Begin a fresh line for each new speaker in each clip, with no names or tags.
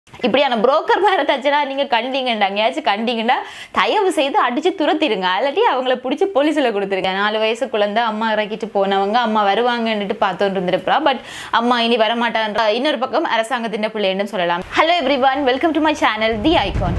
இப்படியான புரோக்கர் மேல தச்சனா நீங்க கண்டீங்கடா எங்கயாச்சும் கண்டீங்கடா தயவு செய்து அடிச்சு துரத்திடுங்க இல்லாட்டி அவங்கள பிடிச்சி போலீஸ்ல கொடுத்துருங்க 4 வயசு குழந்தை அம்மா இறக்கிட்டு போனவங்க அம்மா வருவாங்கன்னுட்டு பார்த்துட்டு இருந்திருப்பா பட் அம்மா இனி வரமாட்டான்ற இன்னொரு பக்கம் அரசாங்கத்தின் பிள்ளைன்னு சொல்லலாம் hello everyone welcome to my channel the icon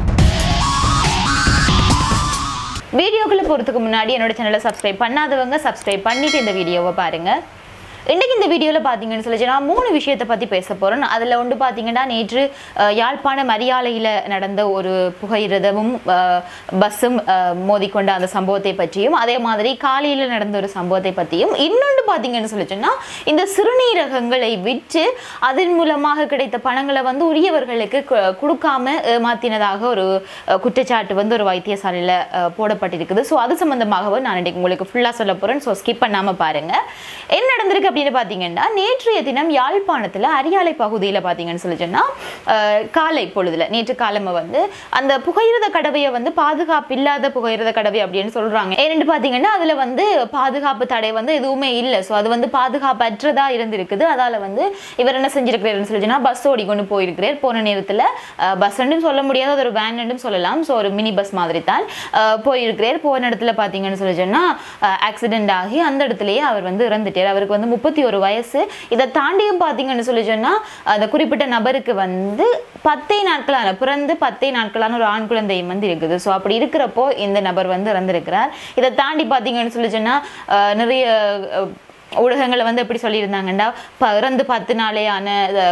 வீடியோக்குள்ள போறதுக்கு முன்னாடி என்னோட சேனலை சப்ஸ்கிரைப் பண்ணாதவங்க சப்ஸ்கிரைப் பண்ணிட்டு இந்த வீடியோவை பாருங்க இன்னைக்கு இந்த வீடியோவில் பார்த்தீங்கன்னு சொல்லி நான் 3 விஷயத்தை பற்றி பேச போகிறேன் அதில் ஒன்று பார்த்தீங்கன்னா நேற்று யாழ்ப்பாண மரியாலையில் நடந்த ஒரு புகையிரதமும் பஸ்ஸும் மோதிக்கொண்ட அந்த சம்பவத்தை பற்றியும் அதே மாதிரி காலையில் நடந்த ஒரு சம்பவத்தை பற்றியும் இன்னொன்று பார்த்தீங்கன்னு சொல்லி சொன்னால் இந்த சிறுநீரகங்களை விற்று அதன் மூலமாக கிடைத்த பணங்களை வந்து உரியவர்களுக்கு கொடுக்காம ஏமாத்தினதாக ஒரு குற்றச்சாட்டு வந்து ஒரு வைத்தியசாலையில் போடப்பட்டிருக்குது ஸோ அது சம்பந்தமாகவும் நான் இன்றைக்கு உங்களுக்கு ஃபுல்லாக சொல்ல போகிறேன் ஸோ ஸ்கிப் பண்ணாமல் பாருங்கள் என்ன நடந்திருக்கு அப்படின்னு பார்த்தீங்கன்னா நேற்றைய தினம் யாழ்ப்பாணத்தில் அரியாலை பகுதியில் பார்த்தீங்கன்னு சொல்லி சொன்னால் காலை பொழுதுல நேற்று காலமை வந்து அந்த புகையிரத கடவையை வந்து பாதுகாப்பு இல்லாத புகையிரத கடவை அப்படின்னு சொல்றாங்க ஏன்னு பார்த்தீங்கன்னா அதில் வந்து பாதுகாப்பு தடை வந்து எதுவுமே இல்லை ஸோ அது வந்து பாதுகாப்பற்றதா இருந்திருக்குது அதால வந்து இவர் என்ன செஞ்சிருக்கிறாருன்னு சொல்லி சொன்னால் பஸ் ஓடி கொண்டு போயிருக்கிறார் போன நேரத்தில் பஸ்ன்னு சொல்ல முடியாது அது ஒரு வேன் சொல்லலாம் ஸோ ஒரு மினி பஸ் மாதிரி தான் போயிருக்கிறார் போன இடத்துல பார்த்தீங்கன்னு சொல்லி சொன்னால் ஆக்சிடென்ட் ஆகி அந்த இடத்துலயே அவர் வந்து இறந்துட்டார் அவருக்கு வந்து 31 வயசு இதை தாண்டியும் பார்த்தீங்கன்னு சொல்லி சொன்னால் அந்த குறிப்பிட்ட நபருக்கு வந்து 10 நாட்களான பிறந்து 10 நாட்களான ஒரு ஆண் குழந்தையும் வந்து இருக்குது ஸோ அப்படி இருக்கிறப்போ இந்த நபர் வந்து இறந்திருக்கிறார் இதை தாண்டி பார்த்தீங்கன்னு சொல்லி சொன்னால் நிறைய ஊடகங்களை வந்து எப்படி சொல்லியிருந்தாங்கன்னா இறந்து 10 நாளேயான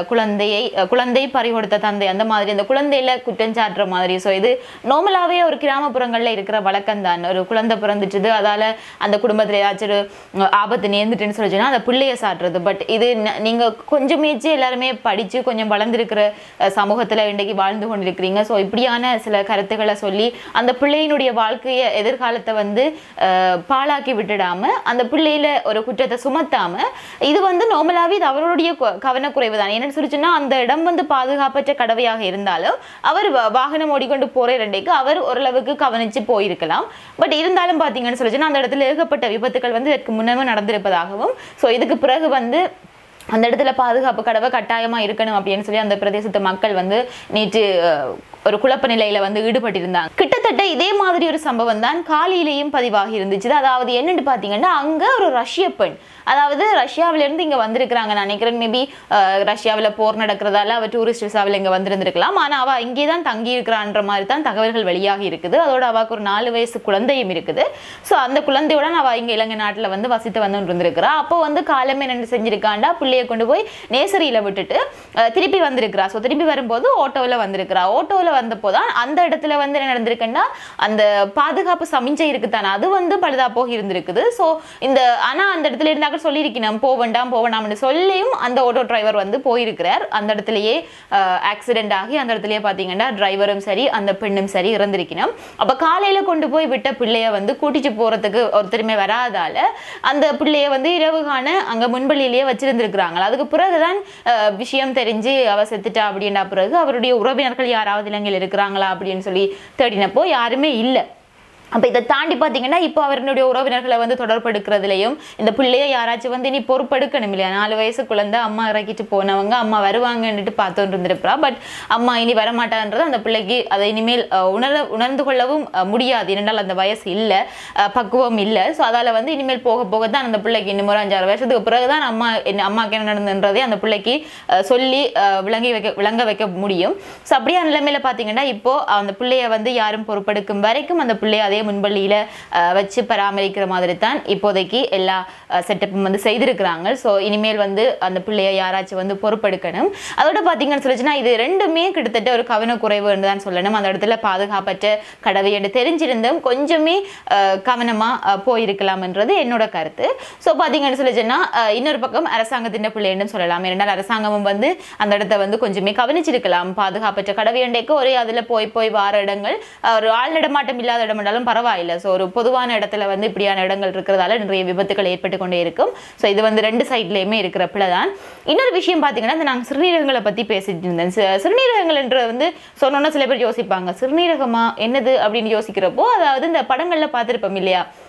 குழந்தை பறி கொடுத்த தந்தை அந்த மாதிரி அந்த குழந்தையில குற்றஞ்சாட்டுற மாதிரி ஸோ இது நார்மலாகவே ஒரு கிராமப்புறங்களில் இருக்கிற வழக்கம் தான் ஒரு குழந்தை பிறந்துட்டுது அதால அந்த குடும்பத்தில் ஏதாச்சும் ஒரு ஆபத்து நேர்ந்துட்டுன்னு சொல்லி சொன்னால் அந்த பிள்ளைய சாட்டுறது பட் இது நீங்கள் கொஞ்சமேச்சு எல்லாருமே படித்து கொஞ்சம் வளர்ந்துருக்கிற சமூகத்தில் இன்றைக்கு வாழ்ந்து கொண்டிருக்கிறீங்க ஸோ இப்படியான சில கருத்துக்களை சொல்லி அந்த பிள்ளையினுடைய வாழ்க்கையை எதிர்காலத்தை வந்து பாழாக்கி விட்டுடாம அந்த பிள்ளையில ஒரு குற்றத்தை சுமத்தாம இது வந்து நார்மலாவே இது அவருடைய கவனக்குறைவு தான் என்னன்னு சொல்லிச்சுன்னா அந்த இடம் வந்து பாதுகாப்பற்ற கடவையாக இருந்தாலும் அவர் வாகனம் ஓடிக்கொண்டு போற ரெண்டைக்கு அவர் ஓரளவுக்கு கவனிச்சு போயிருக்கலாம் பட் இருந்தாலும் பாத்தீங்கன்னு சொல்லிச்சுன்னா அந்த இடத்துல ஏகப்பட்ட விபத்துக்கள் வந்து இதற்கு முன்னமே நடந்திருப்பதாகவும் ஸோ இதுக்கு பிறகு வந்து அந்த இடத்துல பாதுகாப்பு கடவை கட்டாயமா இருக்கணும் அப்படின்னு சொல்லி அந்த பிரதேசத்து மக்கள் வந்து நேற்று ஒரு குழப்ப நிலையில வந்து ஈடுபட்டிருந்தாங்க கிட்டத்தட்ட இதே மாதிரி ஒரு சம்பவம் தான் காலையிலேயும் பதிவாகி இருந்துச்சு அதாவது என்னன்னு பாத்தீங்கன்னா அங்க ஒரு ரஷ்ய பெண் அதாவது ரஷ்யாவில இருந்து இங்க வந்திருக்கிறாங்க நான் நினைக்கிறேன் மேபி ரஷ்யாவில போர் நடக்கிறதால அவ டூரிஸ்ட் விசாவில் இங்க வந்திருந்திருக்கலாம் ஆனா அவ இங்கேதான் தங்கி இருக்கிறான்ற மாதிரி தான் தகவல்கள் வெளியாகி இருக்குது அதோட அவக்கு ஒரு 4 வயசு குழந்தையும் இருக்குது ஸோ அந்த குழந்தையோட அவ இங்க இலங்கை நாட்டுல வந்து வசித்து வந்து இருந்திருக்கிறா அப்போ வந்து காலமே என்ன செஞ்சிருக்காண்டா பிள்ளைய கொண்டு போய் நேசரியில விட்டுட்டு திருப்பி வந்திருக்கிறா ஸோ திருப்பி வரும்போது ஓட்டோவில் வந்திருக்கிறா ஓட்டோவில் வந்தப்போதான் அந்த இடத்துல வந்து என்ன நடந்திருக்குன்னா அந்த பாதுகாப்பு சமிஞ்சை இருக்குதானே அது வந்து பழுதா போகி இருந்திருக்குது ஸோ இந்த ஆனா அந்த இடத்துல இருந்தாக்க சொல்லியிருக்கணும் போவேண்டாம்னு சொல்லியும் அந்த ஆட்டோ டிரைவர் வந்து போயிருக்கிறார் அந்த இடத்துலயே ஆக்சிடென்ட் ஆகி அந்த இடத்துலயே பாத்தீங்கன்னா டிரைவரும் சரி அந்த பெண்ணும் சரி இறந்திருக்கணும் அப்ப காலையில கொண்டு போய் விட்ட பிள்ளைய வந்து கூட்டிட்டு போறதுக்கு ஒருத்தருமே வராதால அந்த பிள்ளைய வந்து இரவு காண அங்க முன்பள்ளியிலேயே வச்சிருந்திருக்கிறாங்க அதுக்கு பிறகுதான் விஷயம் தெரிஞ்சு அவ செத்துட்டா அப்படின்னா பிறகு அவருடைய உறவினர்கள் யாராவது இலங்கையில் இருக்கிறாங்களா அப்படின்னு சொல்லி தேடினப்போ யாருமே இல்லை அப்போ இதை தாண்டி பார்த்தீங்கன்னா இப்போ அவருடைய உறவினர்களை வந்து தொடர்பெடுக்கிறதுலையும் இந்த பிள்ளைய யாராச்சும் வந்து இனி பொறுப்பெடுக்கணும் இல்லையா 4 வயசு குழந்தை அம்மா இறக்கிட்டு போனவங்க அம்மா வருவாங்கன்னுட்டு பார்த்துட்டு இருந்திருப்பா பட் அம்மா இனி வரமாட்டான்றது அந்த பிள்ளைக்கு அதை இனிமேல் உணர்ந்து கொள்ளவும் முடியாது ஏனென்றால் அந்த வயசு இல்லை பக்குவம் இல்லை ஸோ அதால் வந்து இனிமேல் போக போக தான் அந்த பிள்ளைக்கு இன்னும் ஒரு 5-6 வருஷத்துக்கு பிறகுதான் அம்மாவுக்கு என்ன நடந்ததுன்றதே அந்த பிள்ளைக்கு சொல்லி விளங்க வைக்க முடியும் ஸோ அப்படியே நிலைமையில பார்த்தீங்கன்னா இப்போ அந்த பிள்ளைய வந்து யாரும் பொறுப்பெடுக்கும் வரைக்கும் அந்த பிள்ளைய அதே முன்பள்ளியில வச்சு பராமரிக்கிற மாதிரி தான் இப்போதைக்கு எல்லா செட்டப்பும் வந்து செய்திருக்கிறாங்க ஸோ இனிமேல் வந்து அந்த பிள்ளைய யாராச்சும் வந்து பொறுப்பெடுக்கணும் அதோட பார்த்தீங்கன்னு சொல்லிச்சுன்னா இது ரெண்டுமே கிட்டத்தட்ட ஒரு கவனக்குறைவு என்று தான் சொல்லணும் அந்த இடத்துல பாதுகாப்பற்ற கடவை என்று தெரிஞ்சிருந்தும் கொஞ்சமே கவனமா போயிருக்கலாம்ன்றது என்னோட கருத்து ஸோ பார்த்தீங்கன்னு சொல்லிச்சுன்னா இன்னொரு பக்கம் அரசாங்கத்தின் பிள்ளைன்னு சொல்லலாம் ஏனென்றால் அரசாங்கமும் வந்து அந்த இடத்த வந்து கொஞ்சமே கவனிச்சிருக்கலாம் பாதுகாப்பற்ற கடவை என்றைக்கு ஒரே அதில் போய் வார இடங்கள் ஒரு ஆள் நடமாட்டம் இல்லாத இடம் பரவாயில்லை ஸோ ஒரு பொதுவான இடத்துல வந்து இப்படியான இடங்கள் இருக்கிறதால நிறைய விபத்துகள் ஏற்பட்டு கொண்டே இருக்கும் ஸோ இது வந்து 2 சைட்லையுமே இருக்கிற பிள்ளை தான் இன்னொரு விஷயம் பார்த்தீங்கன்னா இந்த நாங்கள் சிறுநீரகங்களை பற்றி பேசிட்டு இருந்தேன் சிறுநீரகங்கள் என்று வந்து சொன்னோன்னா சில பேர் யோசிப்பாங்க சிறுநீரகமா என்னது அப்படின்னு யோசிக்கிறப்போ அதாவது இந்த படங்களில் பார்த்துருப்போம் இல்லையா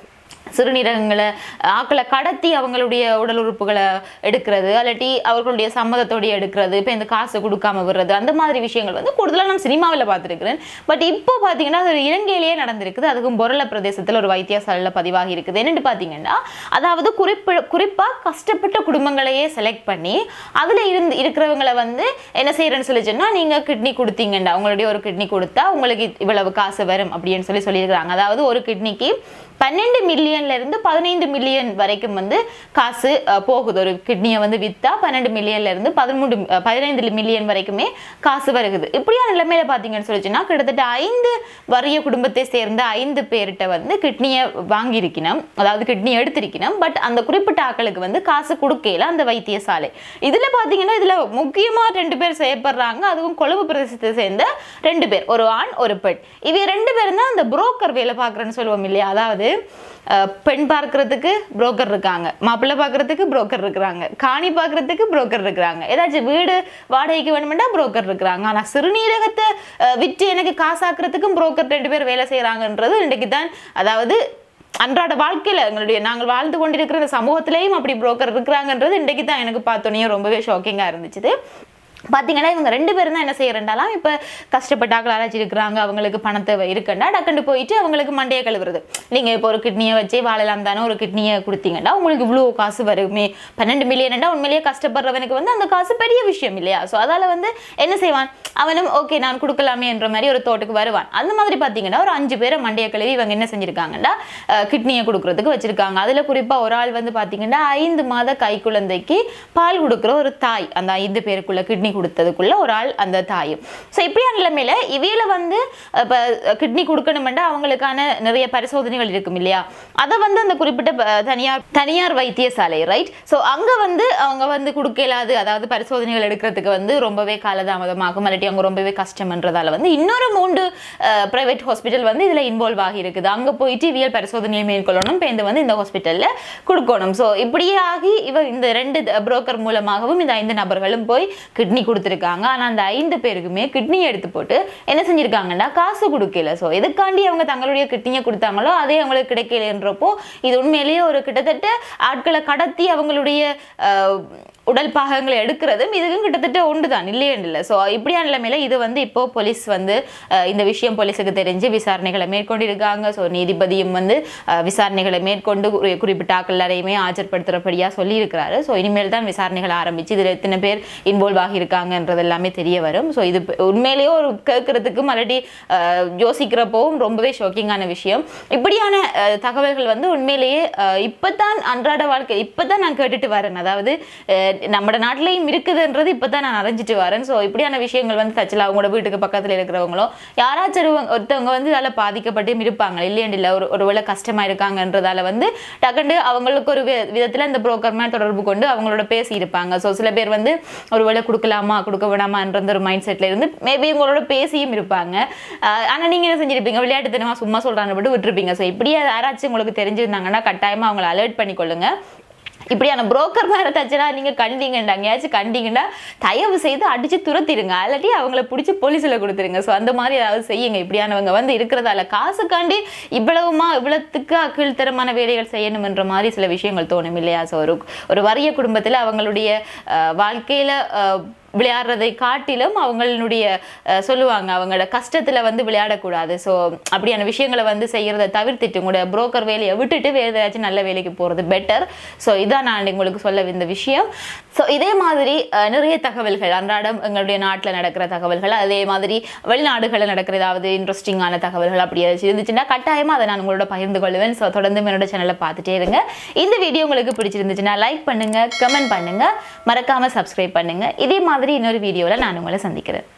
சிறுநீரகங்களை ஆக்களை கடத்தி அவங்களுடைய உடல் உறுப்புகளை எடுக்கிறது, அல்லாட்டி அவர்களுடைய சம்மதத்தோடு எடுக்கிறது, இப்போ இந்த காசு கொடுக்காம விடுறது, அந்த மாதிரி விஷயங்கள் வந்து கூடுதலாக நான் சினிமாவில் பார்த்துருக்கிறேன். பட் இப்போ பார்த்தீங்கன்னா அது இலங்கையிலேயே நடந்திருக்குது. அதுக்கும் பொருள பிரதேசத்தில் ஒரு வைத்தியசாலையில் பதிவாகி இருக்குது. என்னென்னு பார்த்தீங்கன்னா, அதாவது குறிப்பாக கஷ்டப்பட்ட குடும்பங்களையே செலக்ட் பண்ணி அதில் இருக்கிறவங்களை வந்து என்ன செய்யறேன்னு சொல்லி சொன்னால், நீங்கள் கிட்னி கொடுத்தீங்கண்டா, உங்களுடைய ஒரு கிட்னி கொடுத்தா உங்களுக்கு இவ்வளவு காசு வரும் அப்படின்னு சொல்லியிருக்கிறாங்க. அதாவது ஒரு கிட்னிக்கு 12 மில்லியன்ல இருந்து 15 மில்லியன் வரைக்கும் வந்து காசு போகுது. ஒரு கிட்னியை வந்து வித்தா 12 மில்லியன்ல இருந்து 15 மில்லியன் வரைக்குமே காசு வருகுது. இப்படியான நிலைமையில பாத்தீங்கன்னு சொல்லிச்சுன்னா கிட்டத்தட்ட 5 வறிய குடும்பத்தை சேர்ந்த 5 பேர்கிட்ட வந்து கிட்னியை வாங்கியிருக்கணும், அதாவது கிட்னி எடுத்திருக்கணும். பட் அந்த குறிப்பிட்ட ஆக்களுக்கு வந்து காசு கொடுக்கல அந்த வைத்தியசாலை. இதுல பாத்தீங்கன்னா இதுல முக்கியமா 2 பேர் செய்யப்படுறாங்க. அதுவும் கொழும்பு பிரதேசத்தை சேர்ந்த 2 பேர், ஒரு ஆண் ஒரு பெண். இவ 2 பேரும் தான் அந்த புரோக்கர் வேலை பார்க்குறேன்னு சொல்லுவோம் இல்லையா. அதாவது பெண் பார்க்கறதுக்கு புரோக்கர் இருக்காங்க, மாப்பிள்ளை பார்க்கறதுக்கு புரோக்கர் இருக்கிறாங்க, காணி பார்க்கறதுக்கு புரோக்கர் இருக்கிறாங்க, ஏதாச்சும் வீடு வாடகைக்கு வேணுமெண்டா புரோக்கர் இருக்கிறாங்க. ஆனால் சிறுநீரகத்தை விற்று எனக்கு காசாக்குறதுக்கும் புரோக்கர் 2 பேர் வேலை செய்கிறாங்கன்றது இன்றைக்கு தான், அதாவது அன்றாட வாழ்க்கையில் நாங்கள் வாழ்ந்து கொண்டிருக்கிற சமூகத்திலேயும் அப்படி புரோக்கர் இருக்கிறாங்கன்றது இன்றைக்கு தான் எனக்கு பார்த்தோன்னே ரொம்பவே ஷாக்கிங்காக இருந்துச்சு. பார்த்தீங்கன்னா இவங்க 2 பேரும் தான் என்ன செய்யறேன்டாலாம், இப்போ கஷ்டப்பட்டாக்கள் அழைச்சிருக்கிறாங்க, அவங்களுக்கு பணத்தை இருக்குண்டா டக்குண்டு போயிட்டு அவங்களுக்கு மண்டையை கழுவுறது. நீங்கள் இப்போ ஒரு கிட்னியை வச்சு வாழலாம் தானே, ஒரு கிட்னியை கொடுத்தீங்கன்னா உங்களுக்கு இவ்வளோ காசு வருமே, 12 மில்லியன்டா உண்மையிலேயே கஷ்டப்படுறவனுக்கு வந்து அந்த காசு பெரிய விஷயம் இல்லையா. ஸோ அதால் வந்து என்ன செய்வான், அவனும் ஓகே நான் கொடுக்கலாமே என்ற மாதிரி ஒரு தோட்டுக்கு வருவான். அந்த மாதிரி பார்த்தீங்கன்னா ஒரு 5 பேரை மண்டையை கழுவி இவங்க என்ன செஞ்சிருக்காங்கன்னா கிட்னியை கொடுக்கறதுக்கு வச்சிருக்காங்க. அதில் குறிப்பாக ஒரு ஆள் வந்து பார்த்தீங்கன்னா 5 மாத கைக்குழந்தைக்கு பால் கொடுக்குற ஒரு தாய், அந்த 5 பேருக்குள்ள கிட்னி கொடுத்ததுக்குள்ள ஒரு ஆள் அந்த தாயும். ஸோ இப்படியான நிலைமையில இவையில வந்து இப்போ கிட்னி கொடுக்கணுமெண்டா அவங்களுக்கான நிறைய பரிசோதனைகள் இருக்கும் இல்லையா. அதை வந்து அந்த குறிப்பிட்ட தனியார் வைத்தியசாலை ரைட். ஸோ அங்கே வந்து அவங்க வந்து கொடுக்கலாது, அதாவது பரிசோதனைகள் எடுக்கிறதுக்கு வந்து ரொம்பவே காலதாமதமாகும், இல்லாட்டி அவங்க ரொம்பவே கஷ்டம்ன்றதால வந்து இன்னொரு 3 பிரைவேட் ஹாஸ்பிட்டல் வந்து இதில் இன்வால்வ் ஆகி இருக்குது. அங்கே போயிட்டு இவியல் பரிசோதனையை மேற்கொள்ளணும், இப்போ இந்த வந்து இந்த ஹாஸ்பிட்டலில் கொடுக்கணும். ஸோ இப்படியே ஆகி இந்த 2 புரோக்கர் மூலமாகவும் இந்த 5 நபர்களும் போய் கிட்னி கொடுத்துருக்காங்க. ஆனால் அந்த 5 பேருக்குமே கிட்னியை எடுத்து போட்டு என்ன செஞ்சிருக்காங்கன்னா காசு கொடுக்கல. ஸோ எதுக்காண்டி அவங்க தங்களுடைய கிட்னியை கொடுத்தாங்களோ அதே அவங்களுக்கு கிடைக்கலன்றப்போ இது உண்மையிலேயே ஒரு கிட்டத்தட்ட ஆட்களை கடத்தி அவங்களுடைய உடல் பாகங்களை எடுக்கிறதும் இதுக்கும் கிட்டத்தட்ட ஒன்றுதான், இல்லையே. ஸோ இப்படியான நிலைமையில இது வந்து இப்போ போலீஸ் வந்து இந்த விஷயம் போலீஸுக்கு தெரிஞ்சு விசாரணைகளை மேற்கொண்டிருக்காங்க. ஸோ நீதிபதியும் வந்து விசாரணைகளை மேற்கொண்டு குறிப்பிட்ட ஆட்கள் எல்லாரையுமே ஆஜர்படுத்துறபடியாக சொல்லியிருக்கிறாரு. ஸோ இனிமேல் தான் விசாரணைகள் ஆரம்பிச்சு இதில் எத்தனை பேர் இன்வால்வ் ஆகியிருக்காங்கன்றது எல்லாமே தெரிய வரும். ஸோ இது உண்மையிலேயே ஒரு கேட்கறதுக்கும் அல்லடி யோசிக்கிறப்போவும் ரொம்பவே ஷாக்கிங்கான விஷயம். இப்படியான தகவல்கள் வந்து உண்மையிலேயே இப்போதான் அன்றாட வாழ்க்கை இப்போதான் நான் கேட்டுட்டு வரேன். அதாவது நம்ம நாட்டிலையும் இருக்குதுன்றது இப்போதான் நான் அறிஞ்சிட்டு வரேன். ஸோ இப்படியான விஷயங்கள் வந்து தச்சல அவங்களோட வீட்டுக்கு பக்கத்தில் இருக்கிறவங்களோ யாராச்சும் ஒருத்தவங்க வந்து இதால் பாதிக்கப்பட்டு இருப்பாங்க, இல்லையா. ஒருவேளை கஷ்டமா இருக்காங்கன்றதால வந்து டக்குண்டு அவங்களுக்கு ஒரு விதத்தில் இந்த புரோக்கர் மேலே தொடர்பு கொண்டு அவங்களோட பேசி இருப்பாங்க. ஸோ சில பேர் வந்து ஒருவேளை கொடுக்கலாமா கொடுக்க வேணாமான்ற ஒரு மைண்ட் செட்ல இருந்து மேபி உங்களோட பேசியும் இருப்பாங்க. ஆனால் நீங்கள் என்ன செஞ்சிருப்பீங்க, விளையாட்டுத்தனமா சும்மா சொல்றாங்க விட்டு விட்டுருப்பீங்க. ஸோ இப்படியே யாராச்சும் உங்களுக்கு தெரிஞ்சிருந்தாங்கன்னா கட்டாயமா அவங்களை அலர்ட் பண்ணிக்கொள்ளுங்க. இப்படியான புரோக்கர் மேலே தச்சுனா நீங்கள் கண்டிங்கண்டா, எங்கேயாச்சும் கண்டிங்கன்னா தயவு செய்து அடித்து துரத்திடுங்க, அல்லாட்டி அவங்கள பிடிச்சி போலீஸில் கொடுத்துருங்க. ஸோ அந்த மாதிரி ஏதாவது செய்யுங்க. இப்படியானவங்க வந்து இருக்கிறதால காசுக்காண்டி இவ்வளவுத்துக்கு கீழ்த்தரமான வேலைகள் செய்யணும்ன்ற மாதிரி சில விஷயங்கள் தோணும் இல்லையா. ஸோ ஒரு வறிய குடும்பத்தில் அவங்களுடைய வாழ்க்கையில் விளையாடுறதை காட்டிலும் அவங்களுடைய சொல்லுவாங்க அவங்களோட கஷ்டத்தில் வந்து விளையாடக்கூடாது. ஸோ அப்படியான விஷயங்களை வந்து செய்கிறத தவிர்த்துட்டு உங்களோட புரோக்கர் வேலையை விட்டுட்டு வேறு ஏதாச்சும் நல்ல வேலைக்கு போகிறது பெட்டர். ஸோ இதான் நான் உங்களுக்கு சொல்ல இந்த விஷயம். ஸோ இதே மாதிரி நிறைய தகவல்கள் அன்றாடம் எங்களுடைய நாட்டில் நடக்கிற தகவல்கள், அதே மாதிரி வெளிநாடுகளில் நடக்கிற ஏதாவது இன்ட்ரெஸ்டிங்கான தகவல்கள் அப்படி ஏதாச்சும் இருந்துச்சுன்னா கட்டாயமாக அதை நான் உங்களோட பகிர்ந்து கொள்வேன். ஸோ தொடர்ந்து என்னோட சேனலை பார்த்துட்டே இருங்க. இந்த வீடியோ உங்களுக்கு பிடிச்சிருந்துச்சுன்னா லைக் பண்ணுங்க, கமெண்ட் பண்ணுங்க, மறக்காம சப்ஸ்கிரைப் பண்ணுங்க. இதே மாதிரி இன்னொரு வீடியோவில் நான் உங்களை சந்திக்கிறேன்.